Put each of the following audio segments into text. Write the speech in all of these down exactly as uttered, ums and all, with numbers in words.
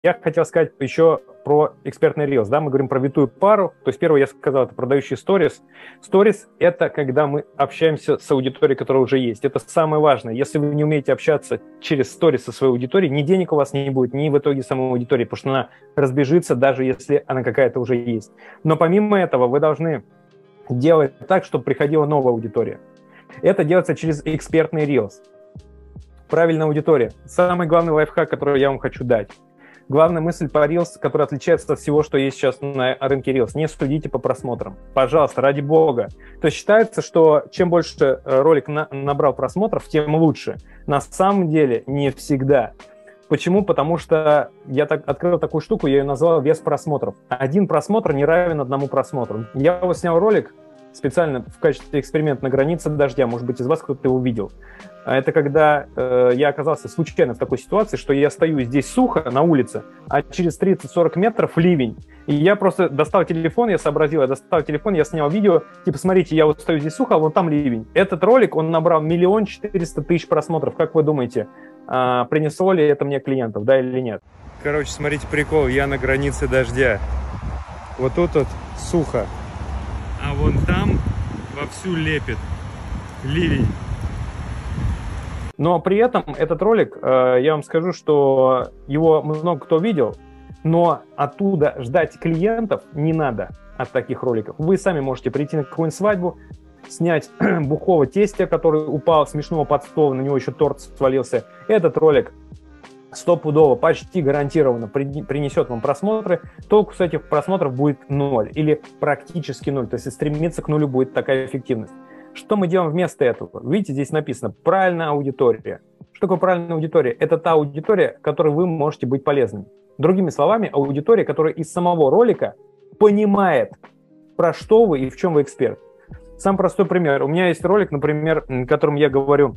Я хотел сказать еще про экспертный рилс. Да? Мы говорим про витую пару. То есть первое, я сказал, это продающие сторис. Сторис – это когда мы общаемся с аудиторией, которая уже есть. Это самое важное. Если вы не умеете общаться через сторис со своей аудиторией, ни денег у вас не будет, ни в итоге самой аудитории, потому что она разбежится, даже если она какая-то уже есть. Но помимо этого вы должны делать так, чтобы приходила новая аудитория. Это делается через экспертный рилс. Правильная аудитория. Самый главный лайфхак, который я вам хочу дать. Главная мысль по Reels, которая отличается от всего, что есть сейчас на рынке Reels. Не судите по просмотрам. Пожалуйста, ради бога. То есть считается, что чем больше ролик на, набрал просмотров, тем лучше. На самом деле не всегда. Почему? Потому что я так, открыл такую штуку, я ее назвал вес просмотров. Один просмотр не равен одному просмотру. Я вот снял ролик специально в качестве эксперимента на границе дождя. Может быть, из вас кто-то его видел. Это когда э, я оказался случайно в такой ситуации, что я стою здесь сухо на улице, а через тридцать-сорок метров ливень. И я просто достал телефон, я сообразил, я достал телефон, я снял видео, типа, смотрите, я вот стою здесь сухо, а вон там ливень. Этот ролик, он набрал миллион четыреста тысяч просмотров. Как вы думаете, э, принесло ли это мне клиентов, да или нет? Короче, смотрите, прикол, я на границе дождя. Вот тут вот сухо, а вон там вовсю лепит ливень. Но при этом этот ролик, э, я вам скажу, что его много кто видел, но оттуда ждать клиентов не надо от таких роликов. Вы сами можете прийти на какую-нибудь свадьбу, снять бухого тестя, который упал смешного под стол, на него еще торт свалился. Этот ролик стопудово, почти гарантированно принесет вам просмотры. Толку с этих просмотров будет ноль или практически ноль. То есть стремиться к нулю будет такая эффективность. Что мы делаем вместо этого? Видите, здесь написано «правильная аудитория». Что такое правильная аудитория? Это та аудитория, которой вы можете быть полезными. Другими словами, аудитория, которая из самого ролика понимает, про что вы и в чем вы эксперт. Самый простой пример. У меня есть ролик, например, в котором я говорю,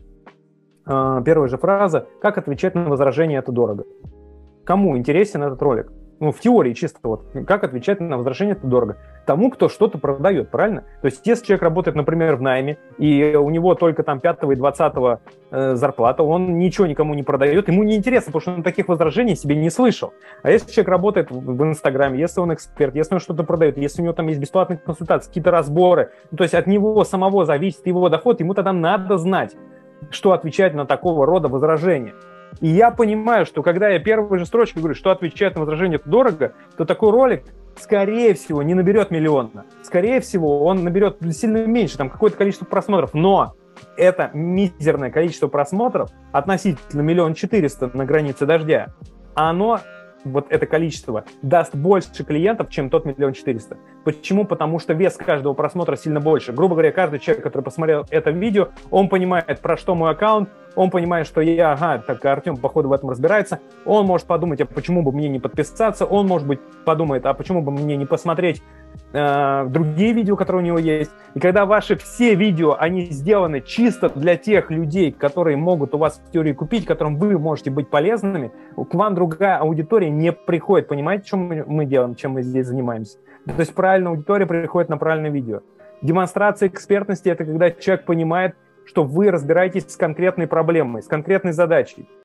э, первая же фраза «Как отвечать на возражение – это дорого». Кому интересен этот ролик? Ну, в теории чисто вот, как отвечать на возражение, это дорого. Тому, кто что-то продает, правильно? То есть, если человек работает, например, в найме, и у него только там пятого и двадцатого э, зарплата, он ничего никому не продает, ему не интересно, потому что он таких возражений себе не слышал. А если человек работает в, в Инстаграме, если он эксперт, если он что-то продает, если у него там есть бесплатные консультации, какие-то разборы, ну, то есть от него самого зависит его доход, ему тогда надо знать, что отвечать на такого рода возражения. И я понимаю, что когда я первой же строчкой говорю, что отвечать на возражение это дорого, то такой ролик, скорее всего, не наберет миллиона. Скорее всего, он наберет сильно меньше, там какое-то количество просмотров. Но это мизерное количество просмотров относительно миллион четыреста на границе дождя, оно, вот это количество, даст больше клиентов, чем тот миллион четыреста. Почему? Потому что вес каждого просмотра сильно больше. Грубо говоря, каждый человек, который посмотрел это видео, он понимает, про что мой аккаунт, он понимает, что я, ага, так Артем, походу, в этом разбирается. Он может подумать, а почему бы мне не подписаться? Он, может быть, подумает, а почему бы мне не посмотреть э, другие видео, которые у него есть? И когда ваши все видео, они сделаны чисто для тех людей, которые могут у вас в теории купить, которым вы можете быть полезными, к вам другая аудитория не приходит. Понимаете, чем мы, мы делаем, чем мы здесь занимаемся? То есть правильная аудитория приходит на правильное видео. Демонстрация экспертности – это когда человек понимает, что вы разбираетесь с конкретной проблемой, с конкретной задачей.